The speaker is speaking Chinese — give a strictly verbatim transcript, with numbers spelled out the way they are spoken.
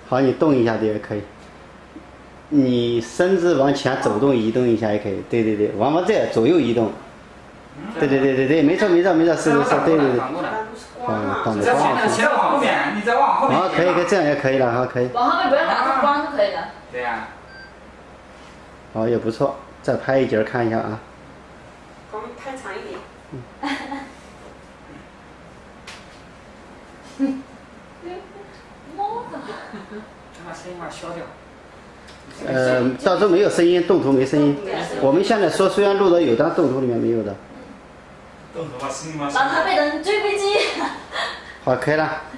好，你动一下的也可以。你身子往前走动、移动一下也可以。对对对，往往这左右移动。对对对对对，没错没错没错，是是是，对对对。嗯，挡着光了。 先往后面，你再往后面。 好，可以可以，这样也可以了哈，可以。 往后面不要拿着光就可以了。 对呀。 好，也不错，再拍一截看一下啊。 光拍长一点。 嗯。猫的。 把声音把它消掉。 呃，到时候没有声音，动图没声音。我们现在说虽然录的有，但动图里面没有的。 动图把声音把。 让他变成 G P G。 好，可以了。